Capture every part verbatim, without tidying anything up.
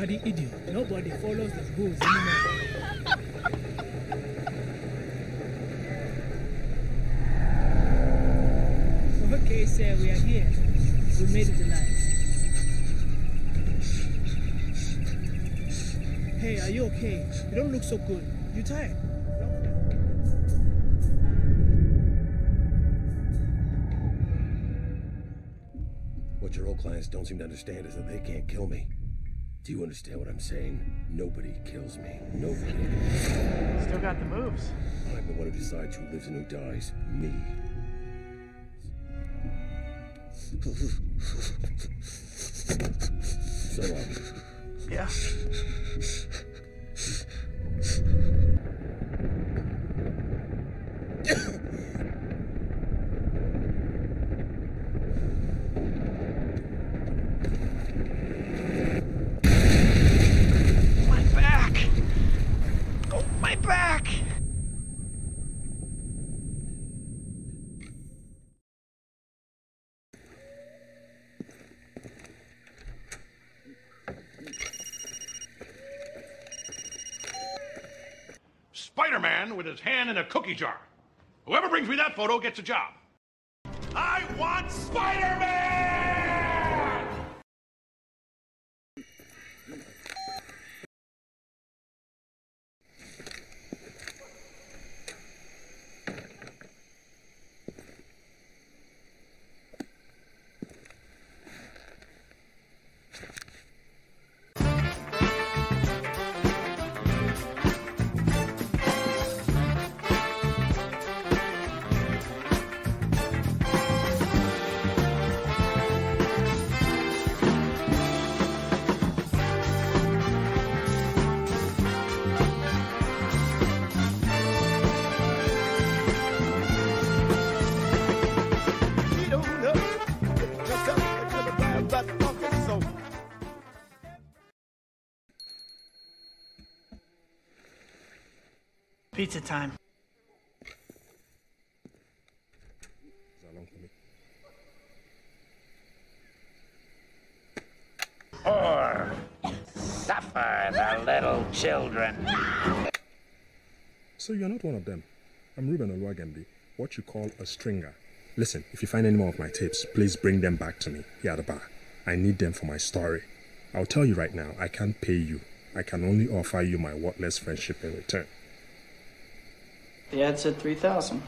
bloody idiot. Nobody follows the rules anymore. Okay, sir, we are here. We made it alive. Hey, are you okay? You don't look so good. You tired? What your old clients don't seem to understand is that they can't kill me. Do you understand what I'm saying? Nobody kills me. Nobody. Still got the moves. I'm the one who decides who lives and who dies. Me. So, um... Yeah. My back! Oh, my back! Spider-Man with his hand in a cookie jar. Whoever brings me that photo gets a job. I want Spider-Man! Pizza time. Or suffer the little children. So you're not one of them. I'm Ruben Oluwagembe, what you call a stringer. Listen, if you find any more of my tapes, please bring them back to me here at the bar. I need them for my story. I'll tell you right now, I can't pay you. I can only offer you my worthless friendship in return. The ad said three thousand.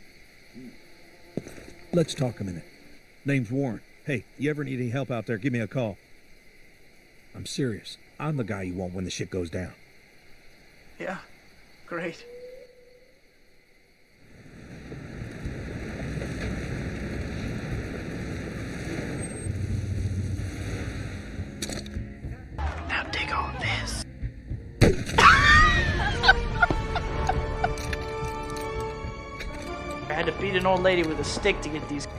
Let's talk a minute. Name's Warren. Hey, you ever need any help out there, give me a call. I'm serious. I'm the guy you want when the shit goes down. Yeah, great. Now dig all this. I had to beat an old lady with a stick to get these.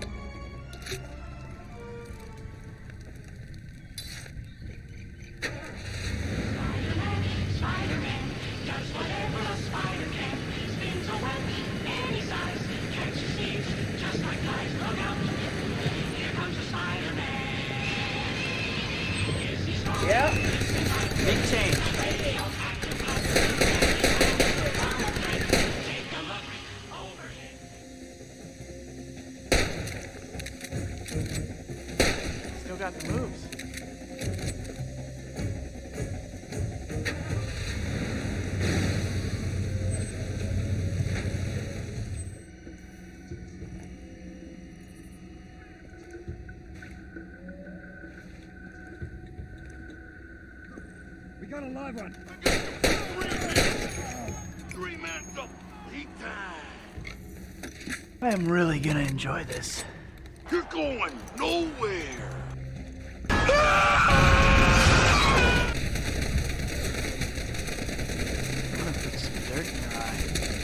Yeah, big change. Still got the moves. We got a live one. Three men double. Heat time. I am really gonna enjoy this. You're going nowhere. I'm gonna put some dirt in your eye.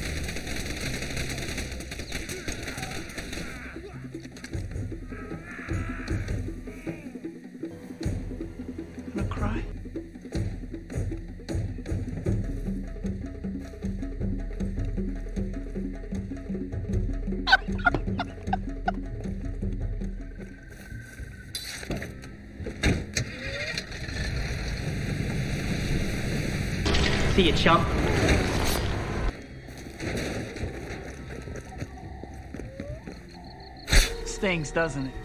I'm gonna cry. See you, chump. Stings, doesn't it?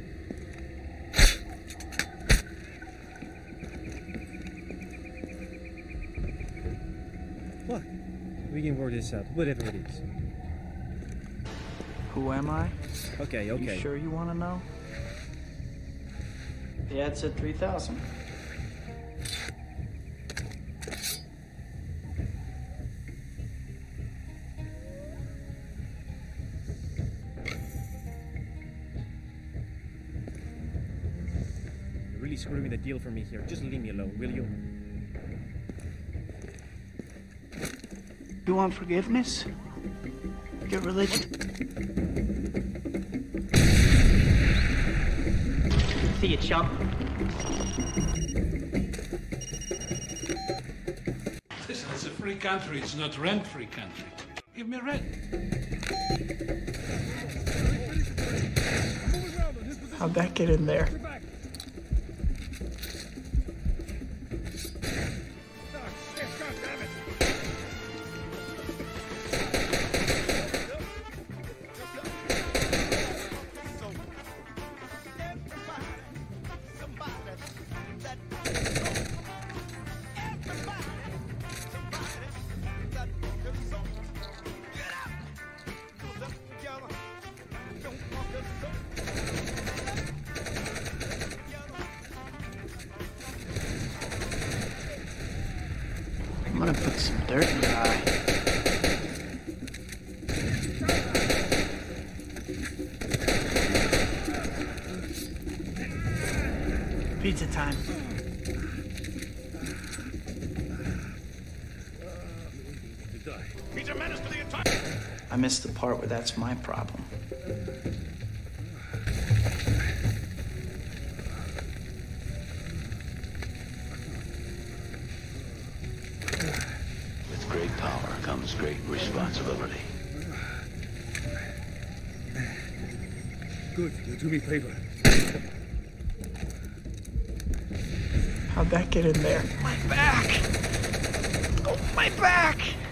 What? We can work this out, whatever it is. Who am I? Okay, okay. You sure you want to know? The ad said three thousand. You're really screwing the deal for me here. Just leave me alone, will you? You want forgiveness? Get religion. See you, chump. Listen, it's a free country. It's not rent-free country. Give me rent. How'd that get in there? I'm gonna put some dirt in your eye. Pizza time. He's a menace to the entire... I missed the part where that's my problem. With great power comes great responsibility. Good, you do me a favor. How'd that get in there? My back! Oh, my back!